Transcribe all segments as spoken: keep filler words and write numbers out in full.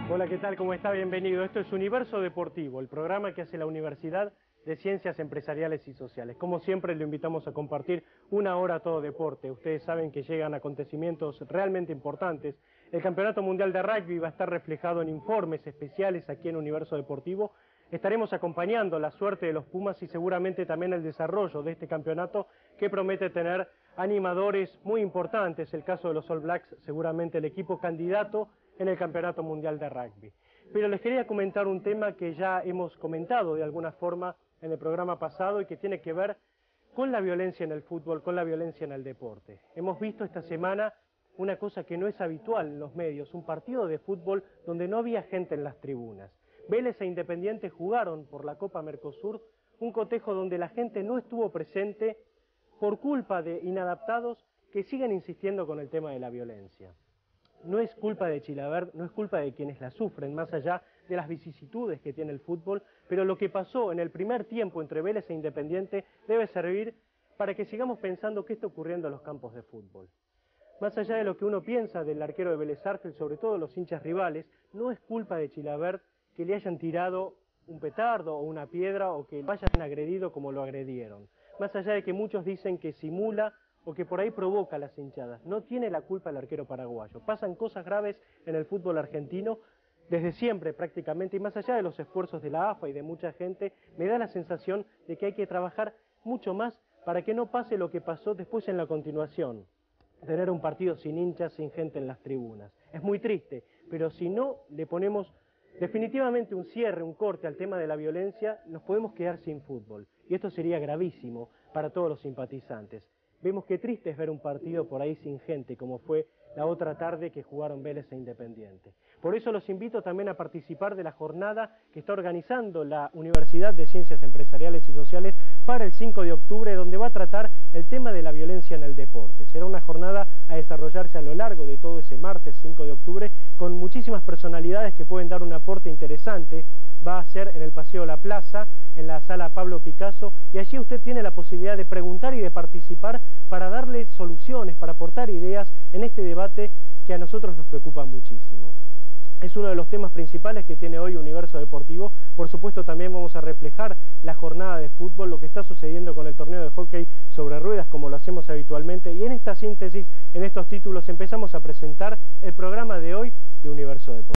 Hola, ¿qué tal? ¿Cómo está? Bienvenido. Esto es Universo Deportivo, el programa que hace la Universidad de Ciencias Empresariales y Sociales. Como siempre, lo invitamos a compartir una hora a todo deporte. Ustedes saben que llegan acontecimientos realmente importantes. El Campeonato Mundial de Rugby va a estar reflejado en informes especiales aquí en Universo Deportivo. Estaremos acompañando la suerte de los Pumas y seguramente también el desarrollo de este campeonato que promete tener animadores muy importantes. El caso de los All Blacks, seguramente el equipo candidato en el Campeonato Mundial de Rugby. Pero les quería comentar un tema que ya hemos comentado de alguna forma en el programa pasado y que tiene que ver con la violencia en el fútbol, con la violencia en el deporte. Hemos visto esta semana una cosa que no es habitual en los medios, un partido de fútbol donde no había gente en las tribunas. Vélez e Independiente jugaron por la Copa Mercosur, un cotejo donde la gente no estuvo presente por culpa de inadaptados que siguen insistiendo con el tema de la violencia. No es culpa de Chilavert, no es culpa de quienes la sufren, más allá de las vicisitudes que tiene el fútbol, pero lo que pasó en el primer tiempo entre Vélez e Independiente debe servir para que sigamos pensando qué está ocurriendo en los campos de fútbol. Más allá de lo que uno piensa del arquero de Vélez Sarsfield, sobre todo los hinchas rivales, no es culpa de Chilavert que le hayan tirado un petardo o una piedra o que lo hayan agredido como lo agredieron. Más allá de que muchos dicen que simula o que por ahí provoca las hinchadas. No tiene la culpa el arquero paraguayo. Pasan cosas graves en el fútbol argentino desde siempre prácticamente, y más allá de los esfuerzos de la A F A y de mucha gente, me da la sensación de que hay que trabajar mucho más para que no pase lo que pasó después en la continuación. Tener un partido sin hinchas, sin gente en las tribunas. Es muy triste, pero si no le ponemos definitivamente un cierre, un corte al tema de la violencia, nos podemos quedar sin fútbol. Y esto sería gravísimo para todos los simpatizantes. Vemos qué triste es ver un partido por ahí sin gente, como fue la otra tarde que jugaron Vélez e Independiente. Por eso los invito también a participar de la jornada que está organizando la Universidad de Ciencias Empresariales y Sociales para el cinco de octubre, donde va a tratar el tema de la violencia en el deporte. Será una jornada a desarrollarse a lo largo de todo ese martes cinco de octubre, con muchísimas personalidades que pueden dar un aporte interesante. Va a ser en el Paseo La Plaza, en la sala Pablo Picasso, y allí usted tiene la posibilidad de preguntar y de participar para darle soluciones, para aportar ideas en este debate que a nosotros nos preocupa muchísimo. Es uno de los temas principales que tiene hoy Universo Deportivo. Por supuesto, también vamos a reflejar la jornada de fútbol, lo que está sucediendo con el torneo de hockey sobre ruedas, como lo hacemos habitualmente. Y en esta síntesis, en estos títulos, empezamos a presentar el programa de hoy de Universo Deportivo.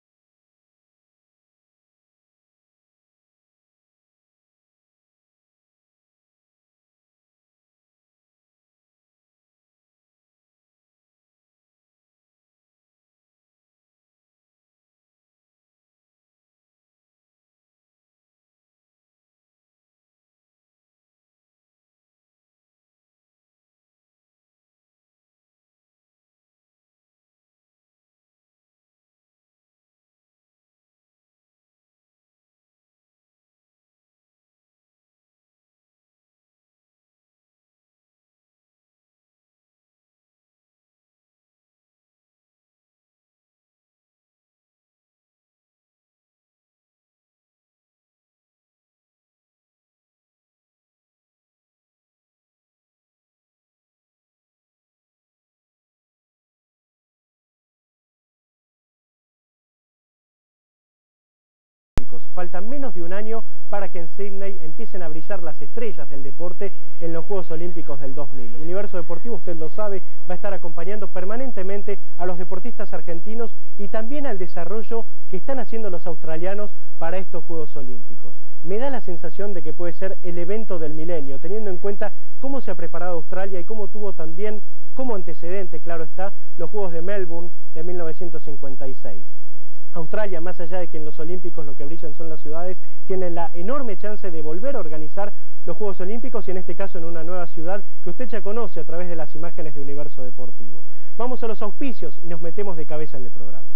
Falta menos de un año para que en Sydney empiecen a brillar las estrellas del deporte en los Juegos Olímpicos del dos mil. Universo Deportivo, usted lo sabe, va a estar acompañando permanentemente a los deportistas argentinos y también al desarrollo que están haciendo los australianos para estos Juegos Olímpicos. Me da la sensación de que puede ser el evento del milenio, teniendo en cuenta cómo se ha preparado Australia y cómo tuvo también como antecedente, claro está, los Juegos de Melbourne de mil novecientos cincuenta y seis. Australia, más allá de que en los Olímpicos lo que brillan son las ciudades, tiene la enorme chance de volver a organizar los Juegos Olímpicos y en este caso en una nueva ciudad que usted ya conoce a través de las imágenes de Universo Deportivo. Vamos a los auspicios y nos metemos de cabeza en el programa.